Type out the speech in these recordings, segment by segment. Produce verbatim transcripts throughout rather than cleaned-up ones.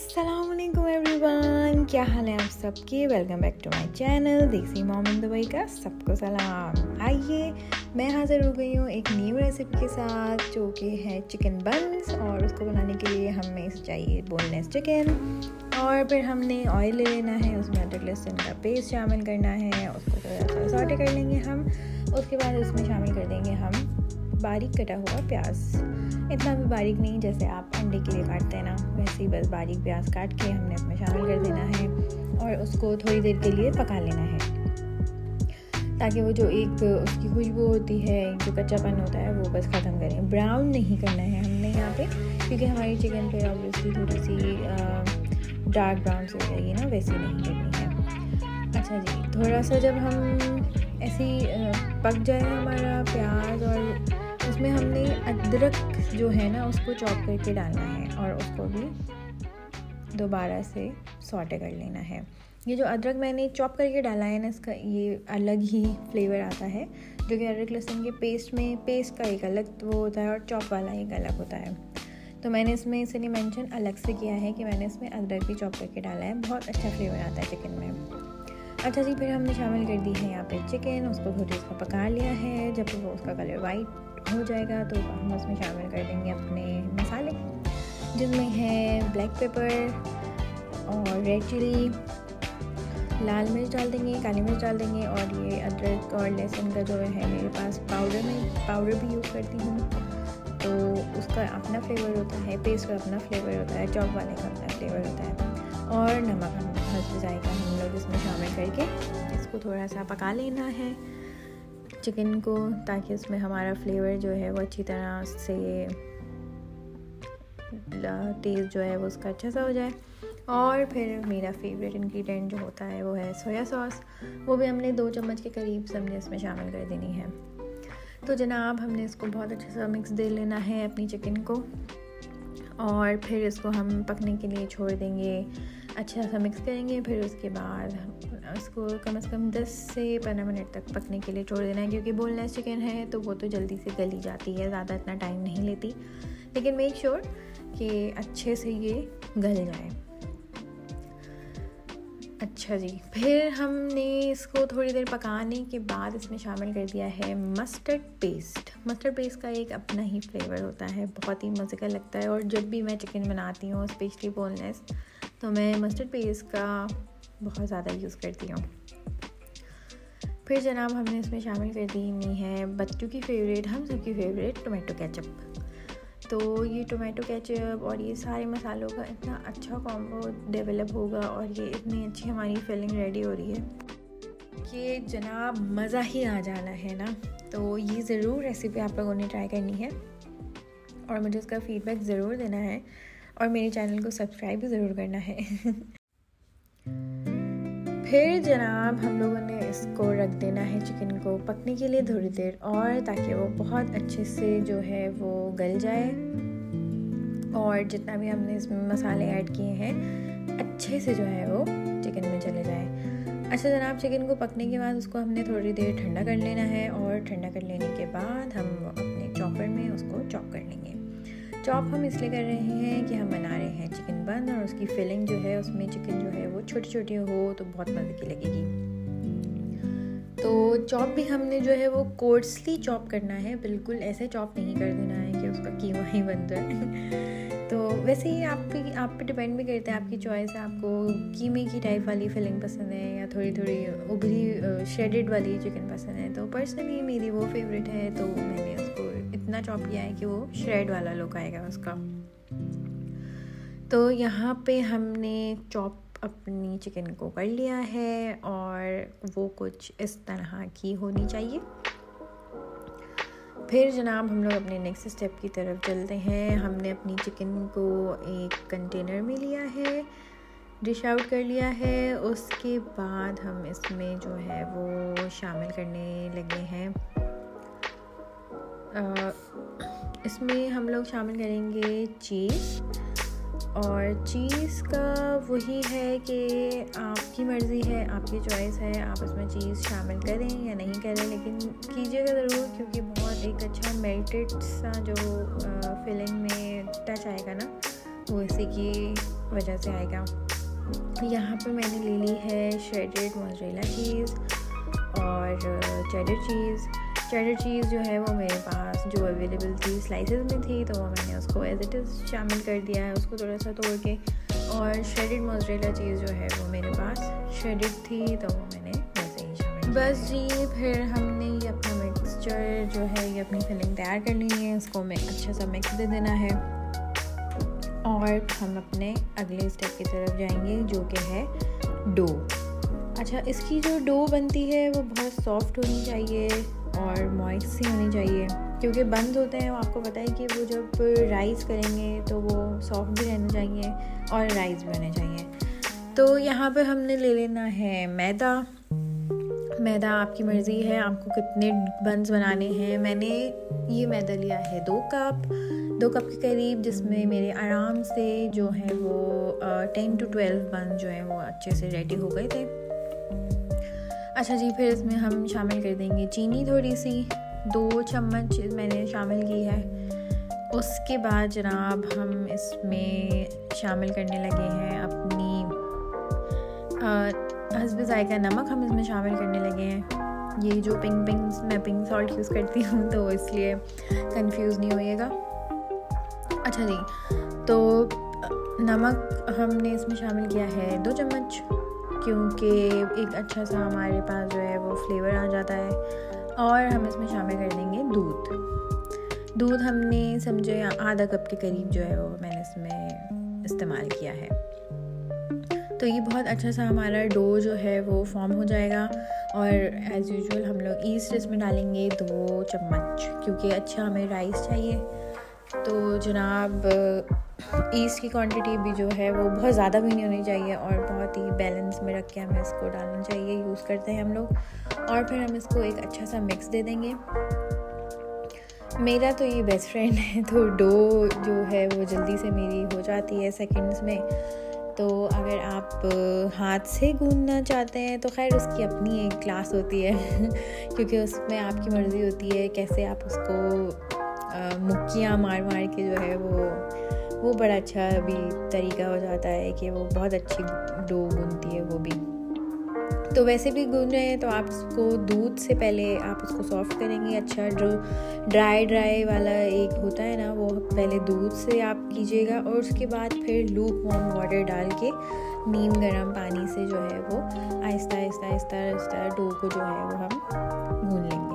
अस्सलाम वालेकुम एवरीवन, क्या हाल है आप सबके। Welcome back to my channel Desi mom in Dubai का सबको सलाम। आइए मैं हाज़िर हो गई हूँ एक न्यू रेसिपी के साथ जो कि है चिकन बन्स। और उसको बनाने के लिए हमें चाहिए बोनलेस चिकन, और फिर हमने ऑयल ले लेना है, उसमें अदरक लहसुन का पेस्ट शामिल करना है, उसको थोड़ा सा सॉटे कर लेंगे हम। उसके बाद उसमें शामिल कर देंगे हम बारीक कटा हुआ प्याज, इतना भी बारीक नहीं जैसे आप अंडे के लिए काटते हैं ना, वैसे ही बस बारीक प्याज काट के हमने उसमें शामिल कर देना है और उसको थोड़ी देर के लिए पका लेना है, ताकि वो जो एक उसकी खुशबू होती है, जो कच्चापन होता है, वो बस ख़त्म करें। ब्राउन नहीं करना है हमने यहाँ पे, क्योंकि हमारी चिकन पे ऑब्वियसली थोड़ी सी डार्क ब्राउन से हो जाएगी ना, वैसी नहीं करनी है। अच्छा जी, थोड़ा सा जब हम ऐसी पक जाए हमारा प्याज, और उसमें हमने अदरक जो है ना उसको चॉप करके डालना है और उसको भी दोबारा से सॉटे कर लेना है। ये जो अदरक मैंने चॉप करके डाला है ना, इसका ये अलग ही फ्लेवर आता है, जो कि अदरक लहसुन के पेस्ट में पेस्ट का एक अलग वो होता है और चॉप वाला एक अलग होता है। तो मैंने इसमें इसलिए मेंशन अलग से किया है कि मैंने इसमें अदरक भी चॉप करके डाला है, बहुत अच्छा फ्लेवर आता है चिकन में। अच्छा जी, फिर हमने शामिल कर दी है यहाँ पे चिकन, उसको थोड़ी सा पका लिया है। जब वो उसका कलर वाइट हो जाएगा तो हम उसमें शामिल कर देंगे अपने मसाले, जिसमें है ब्लैक पेपर और रेड चिली, लाल मिर्च डाल देंगे, काली मिर्च डाल देंगे, और ये अदरक और लहसुन का जो है मेरे पास पाउडर में पाउडर भी यूज़ करती हूँ, तो उसका अपना फ्लेवर होता है, पेस्ट का अपना फ्लेवर होता है, चॉप वाले का अपना फ्लेवर होता है। और नमक हम हल्दी जायका हम लोग इसमें शामिल करके इसको थोड़ा सा पका लेना है चिकन को, ताकि उसमें हमारा फ्लेवर जो है वो अच्छी तरह से टेस्ट जो है वो उसका अच्छा सा हो जाए। और फिर मेरा फेवरेट इंग्रेडिएंट जो होता है वो है सोया सॉस, वो भी हमने दो चम्मच के करीब हमने इसमें शामिल कर देनी है। तो जनाब, हमने इसको बहुत अच्छे से मिक्स दे लेना है अपनी चिकन को, और फिर इसको हम पकने के लिए छोड़ देंगे, अच्छा सा मिक्स करेंगे। फिर उसके बाद इसको कम से कम दस से पंद्रह मिनट तक पकने के लिए छोड़ देना है, क्योंकि बोनलेस चिकन है तो वो तो जल्दी से गली जाती है, ज़्यादा इतना टाइम नहीं लेती, लेकिन मेक श्योर कि अच्छे से ये गल जाए। अच्छा जी, फिर हमने इसको थोड़ी देर पकाने के बाद इसमें शामिल कर दिया है मस्टर्ड पेस्ट। मस्टर्ड पेस्ट का एक अपना ही फ्लेवर होता है, बहुत ही मज़े का लगता है, और जब भी मैं चिकन बनाती हूँ स्पेशली बोनलेस, तो मैं मस्टर्ड पेस्ट का बहुत ज़्यादा यूज़ करती हूँ। फिर जनाब, हमने इसमें शामिल कर दी है बच्चों की फेवरेट, हम सब की फेवरेट टोमेटो केचप। तो ये टोमेटो केचप और ये सारे मसालों का इतना अच्छा कॉम्बो डेवलप होगा, और ये इतनी अच्छी हमारी फिलिंग रेडी हो रही है कि जनाब मज़ा ही आ जाना है ना। तो ये ज़रूर रेसिपी आप लोगों ने ट्राई करनी है और मुझे उसका फीडबैक ज़रूर देना है, और मेरे चैनल को सब्सक्राइब भी ज़रूर करना है। फिर जनाब, हम लोगों ने इसको रख देना है चिकन को पकने के लिए थोड़ी देर और, ताकि वो बहुत अच्छे से जो है वो गल जाए, और जितना भी हमने इसमें मसाले ऐड किए हैं अच्छे से जो है वो चिकन में चले जाए। अच्छा जनाब, चिकन को पकने के बाद उसको हमने थोड़ी देर ठंडा कर लेना है, और ठंडा कर लेने के बाद हम अपने चॉपर में उसको चॉप कर लेंगे। चॉप हम इसलिए कर रहे हैं कि हम बना रहे हैं चिकन बन, और उसकी फिलिंग जो है उसमें चिकन जो है वो छोटी छोटी हो तो बहुत मज़े की लगेगी। तो चॉप भी हमने जो है वो कोर्सली चॉप करना है, बिल्कुल ऐसे चॉप नहीं कर देना है कि उसका कीमा ही बन जाए। तो वैसे ही आप भी आप पे डिपेंड भी करता है, आपकी चॉइस है, आपको कीमे की टाइप वाली फिलिंग पसंद है या थोड़ी थोड़ी उभरी श्रेडेड वाली चिकन पसंद है। तो पर्सनली मेरी वो फेवरेट है, तो मैंने उसको इतना चॉप किया है कि वो श्रेड वाला लुक आएगा उसका। तो यहाँ पे हमने चॉप अपनी चिकन को कर लिया है, और वो कुछ इस तरह की होनी चाहिए। फिर जनाब, हम लोग अपने नेक्स्ट स्टेप की तरफ चलते हैं। हमने अपनी चिकन को एक कंटेनर में लिया है, डिश आउट कर लिया है। उसके बाद हम इसमें जो है वो शामिल करने लगे हैं, आ, इसमें हम लोग शामिल करेंगे चीज़। और चीज़ का वही है कि आपकी मर्ज़ी है, आपकी चॉइस है, आप इसमें चीज़ शामिल करें या नहीं करें, लेकिन कीजिएगा ज़रूर, क्योंकि बहुत एक अच्छा मेल्टेड सा जो फिलिंग में टच आएगा ना, वो इसी की वजह से आएगा। यहाँ पे मैंने ले ली है श्रेडेड मोज़रेला चीज़ और चेडर चीज़। चेडर चीज़ जो है वो मेरे पास जो अवेलेबल थी स्लाइसेस में थी, तो वो मैंने उसको एज इट इज़ शामिल कर दिया है, उसको थोड़ा सा तोड़ के। और श्रेडेड मोज़रेला चीज़ जो है वो मेरे पास श्रेडेड थी, तो वो मैंने वैसे ही शामिल। बस जी, फिर हमने ये अपना मिक्सचर जो है ये अपनी फिलिंग तैयार कर ली है, उसको मैं अच्छा सा मिक्स दे देना है और हम अपने अगले स्टेप की तरफ जाएंगे जो कि है डो। अच्छा, इसकी जो डो बनती है वो बहुत सॉफ्ट होनी चाहिए और मॉइस्ट सी होनी चाहिए, क्योंकि बंद होते हैं, आपको पता है कि वो जब राइस करेंगे तो वो सॉफ्ट भी रहने चाहिए और राइस भी होने चाहिए। तो यहाँ पे हमने ले लेना है मैदा। मैदा आपकी मर्ज़ी है आपको कितने बंस बनाने हैं। मैंने ये मैदा लिया है दो कप दो कप के करीब, जिसमें मेरे आराम से जो है वो टेन टू ट्वेल्व बन जो है वो अच्छे से रेडी हो गए थे। अच्छा जी, फिर इसमें हम शामिल कर देंगे चीनी, थोड़ी सी दो चम्मच मैंने शामिल की है। उसके बाद जनाब हम इसमें शामिल करने लगे हैं अपनी हस्बे ज़ायका नमक, हम इसमें शामिल करने लगे हैं। ये जो पिंक पिंक मैं पिंक सॉल्ट यूज़ करती हूँ तो इसलिए कंफ्यूज नहीं होइएगा। अच्छा जी, तो नमक हमने इसमें शामिल किया है दो चम्मच, क्योंकि एक अच्छा सा हमारे पास जो है वो फ्लेवर आ जाता है। और हम इसमें शामिल कर देंगे दूध। दूध हमने समझो आधा कप के करीब जो है वो मैंने इसमें इस्तेमाल किया है। तो ये बहुत अच्छा सा हमारा डो जो है वो फॉर्म हो जाएगा। और एज़ यूजुअल हम लोग ईस्ट इसमें डालेंगे दो चम्मच, क्योंकि अच्छा हमें राइस चाहिए। तो जनाब ईस्ट की क्वांटिटी भी जो है वो बहुत ज़्यादा भी नहीं होनी चाहिए और बहुत ही बैलेंस में रख के हमें इसको डालना चाहिए, यूज़ करते हैं हम लोग। और फिर हम इसको एक अच्छा सा मिक्स दे देंगे। मेरा तो ये बेस्ट फ्रेंड है, तो डो जो है वो जल्दी से मेरी हो जाती है सेकंड्स में। तो अगर आप हाथ से गूंदना चाहते हैं तो खैर उसकी अपनी एक क्लास होती है क्योंकि उसमें आपकी मर्ज़ी होती है कैसे आप उसको मुक्कियाँ मार मार के जो है वो वो बड़ा अच्छा भी तरीका हो जाता है कि वो बहुत अच्छी डो गूंदती है वो भी। तो वैसे भी गूंद रहे हैं तो आप उसको दूध से पहले आप उसको सॉफ्ट करेंगे। अच्छा, जो ड्राई ड्राई वाला एक होता है ना, वो पहले दूध से आप कीजिएगा और उसके बाद फिर लूक वार्म वाटर डाल के नीम गर्म पानी से जो है वो आहिस्ता आहिस्ता आहिस्ता आहिस्ता डो को जो है वो हम गूंद लेंगे।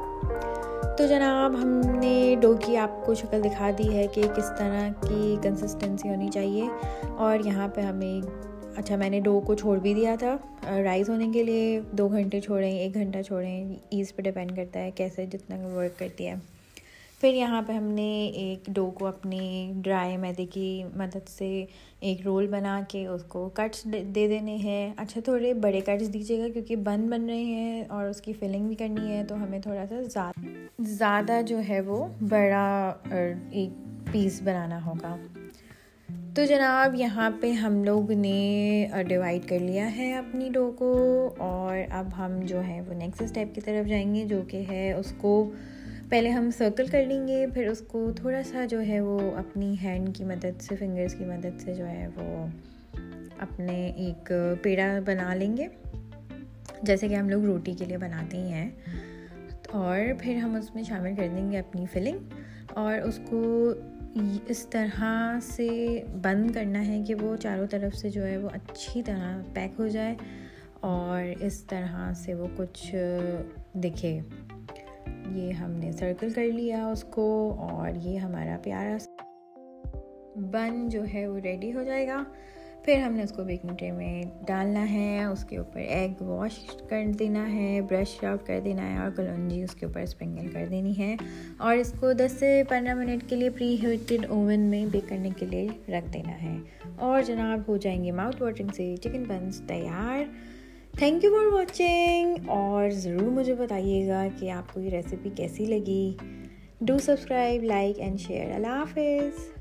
तो जनाब हमने डो की आपको शक्ल दिखा दी है कि किस तरह की कंसिस्टेंसी होनी चाहिए। और यहाँ पे हमें अच्छा मैंने डो को छोड़ भी दिया था राइस होने के लिए। दो घंटे छोड़ें, एक घंटा छोड़ें, ईज़ पे डिपेंड करता है कैसे जितना वर्क करती है। फिर यहाँ पे हमने एक डो को अपनी ड्राई मैदे की मदद से एक रोल बना के उसको कट्स दे देने हैं। अच्छा, थोड़े बड़े कट्स दीजिएगा क्योंकि बन बन रहे हैं और उसकी फिलिंग भी करनी है, तो हमें थोड़ा सा ज़्यादा ज़्यादा जो है वो बड़ा एक पीस बनाना होगा। तो जनाब यहाँ पे हम लोग ने डिवाइड कर लिया है अपनी डो को और अब हम जो है वो नेक्स्ट स्टेप की तरफ जाएंगे, जो कि है उसको पहले हम सर्कल कर लेंगे, फिर उसको थोड़ा सा जो है वो अपनी हैंड की मदद से, फिंगर्स की मदद से जो है वो अपने एक पेड़ा बना लेंगे जैसे कि हम लोग रोटी के लिए बनाते ही हैं। और फिर हम उसमें शामिल कर देंगे अपनी फिलिंग और उसको इस तरह से बंद करना है कि वो चारों तरफ से जो है वो अच्छी तरह पैक हो जाए और इस तरह से वो कुछ दिखे। ये हमने सर्कल कर लिया उसको और ये हमारा प्यारा बन जो है वो रेडी हो जाएगा। फिर हमने उसको बेकिंग ट्रे में डालना है, उसके ऊपर एग वॉश कर देना है, ब्रश आउट कर देना है और कलौंजी उसके ऊपर स्प्रिंकल कर देनी है और इसको दस से पंद्रह मिनट के लिए प्री हीटेड ओवन में बेक करने के लिए रख देना है। और जनाब हो जाएंगे माउथ वाटरिंग से चिकन बन्स तैयार। थैंक यू फॉर वॉचिंग और ज़रूर मुझे बताइएगा कि आपको ये रेसिपी कैसी लगी। Do subscribe, like and share. अल्लाह हाफिज़।